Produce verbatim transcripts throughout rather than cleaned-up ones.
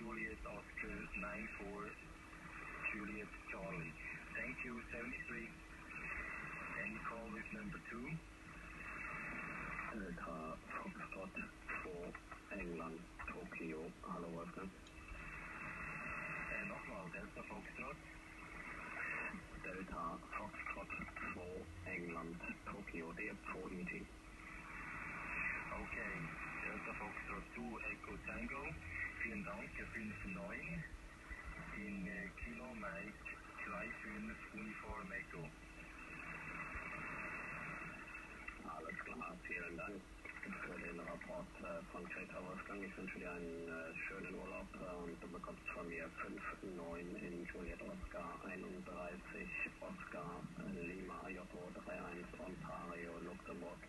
Juliet Oscar nine four Juliet Charlie. Thank you, seventy-three. Can you call with number two? Delta Foxtrot four England Tokyo. Hallo Wolfgang. Äh, nochmal, Delta Foxtrot. Delta Foxtrot four England Tokyo. Der four E T. Okay, Delta Foxtrot two Echo Tango. Vielen Dank, fünf neun in äh, Kilo Mike zwei fünf Uniform Echo. Alles klar, vielen Dank für den Rapport äh, von Kreta Wolfgang. Ich wünsche dir einen äh, schönen Urlaub äh, und du bekommst von mir fünf neun in Juliet Oscar einunddreißig Oscar Lima J O drei eins Ontario Luxemburg.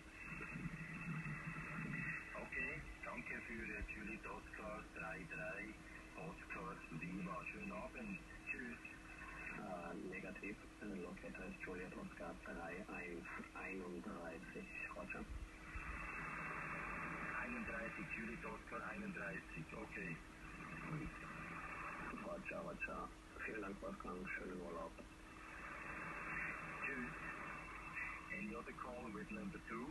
Okay, danke für äh, Juliet Oscar drei drei Oscar Lima. Schönen Abend. Tschüss. Uh, negativ, locator ist Juliet Oscar drei eins einunddreißig, Roger. einunddreißig, Juliet Oscar einunddreißig, okay. Roger, Roger. Vielen Dank, Wolfgang, schönen Urlaub. Tschüss. Any other call with number two?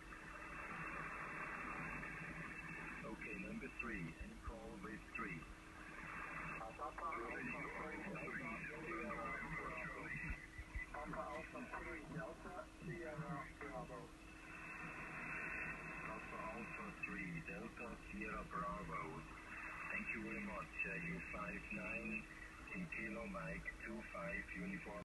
Okay, number three. Any call with three? Alpha Alpha three, Delta Sierra Bravo. Thank you very much. Uh, you five nine in Kilo Mike two five Uniform.